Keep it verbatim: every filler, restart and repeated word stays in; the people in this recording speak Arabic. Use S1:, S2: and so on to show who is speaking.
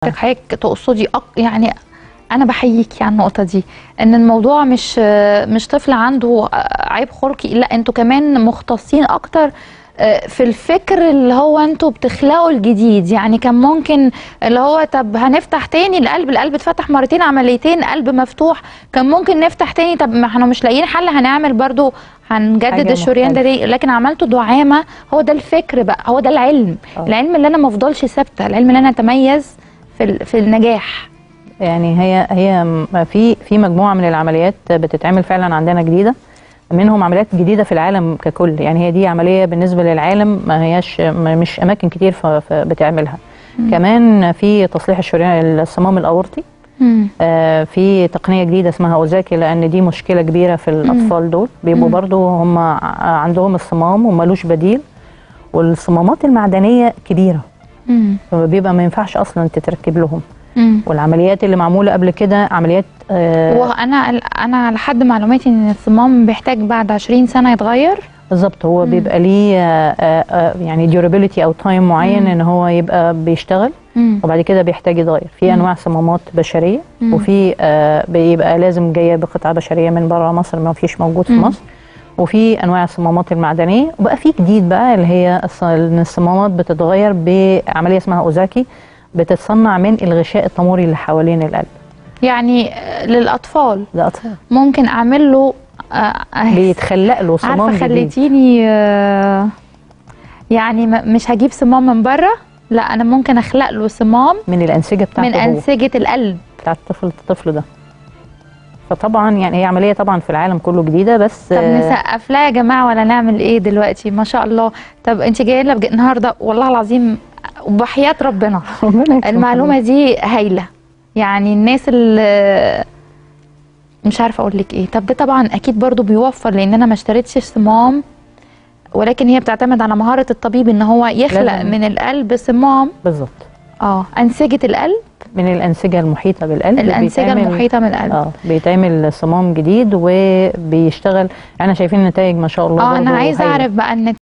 S1: حضرتك تقصدي أق... يعني انا بحييكي على النقطه دي، ان الموضوع مش مش طفل عنده عيب خلقي، لا انتوا كمان مختصين اكتر في الفكر اللي هو انتوا بتخلقوا الجديد. يعني كان ممكن اللي هو طب هنفتح تاني القلب، القلب اتفتح مرتين، عمليتين قلب مفتوح، كان ممكن نفتح تاني، طب ما احنا مش لاقيين حل، هنعمل برضو هنجدد الشريان ده ليه؟ لكن عملتوا دعامه. هو ده الفكر بقى، هو ده العلم. أوه. العلم اللي انا ما افضلش ثابته، العلم اللي انا اتميز في في النجاح.
S2: يعني هي هي في في مجموعه من العمليات بتتعمل فعلا عندنا جديده، منهم عمليات جديده في العالم ككل. يعني هي دي عمليه بالنسبه للعالم ما هياش مش اماكن كتير بتعملها. مم. كمان في تصليح الشريان الصمام الاورطي، آه في تقنيه جديده اسمها اوزاكي، لان دي مشكله كبيره في الاطفال. مم. دول بيبقوا برضو هم عندهم الصمام ومالوش بديل، والصمامات المعدنيه كبيره، مم. فبيبقى ما ينفعش اصلا تتركب لهم. مم. والعمليات اللي معموله قبل كده عمليات آه
S1: وانا انا لحد معلوماتي ان الصمام بيحتاج بعد عشرين سنه يتغير.
S2: بالظبط. هو مم. بيبقى ليه آه آه يعني ديورابيلتي او تايم معين، مم. ان هو يبقى بيشتغل، مم. وبعد كده بيحتاج يتغير. في مم. انواع صمامات بشريه، مم. وفي آه بيبقى لازم جايه بقطعه بشريه من بره مصر، ما فيش موجود في مم. مصر. وفي انواع الصمامات المعدنيه، وبقى في جديد بقى اللي هي الصمامات بتتغير بعمليه اسمها اوزاكي، بتتصنع من الغشاء الطموري اللي حوالين القلب.
S1: يعني للاطفال
S2: للاطفال
S1: ممكن اعمل له آه
S2: بيتخلق له صمام جديد.
S1: خليتيني آه يعني مش هجيب صمام من بره، لا انا ممكن اخلق له صمام
S2: من الانسجه بتاعته،
S1: من انسجه القلب
S2: بتاعت الطفل الطفل ده. فطبعا يعني هي عمليه طبعا في العالم كله جديده. بس
S1: طب نسقف لها يا جماعه ولا نعمل ايه دلوقتي؟ ما شاء الله. طب انت جايه لنا النهارده والله العظيم وبحياه ربنا المعلومه دي هايله. يعني الناس اللي مش عارفه اقول لك ايه. طب ده طبعا اكيد برضو بيوفر، لان انا ما اشتريتش صمام، ولكن هي بتعتمد على مهاره الطبيب ان هو يخلق لازم. من القلب صمام.
S2: بالظبط.
S1: اه انسجه القلب
S2: من الانسجه المحيطه بالقلب،
S1: الانسجه المحيطه من القلب.
S2: اه بيتعمل صمام جديد وبيشتغل. احنا شايفين النتائج ما شاء الله.
S1: اه انا عايزه اعرف بقى النتائج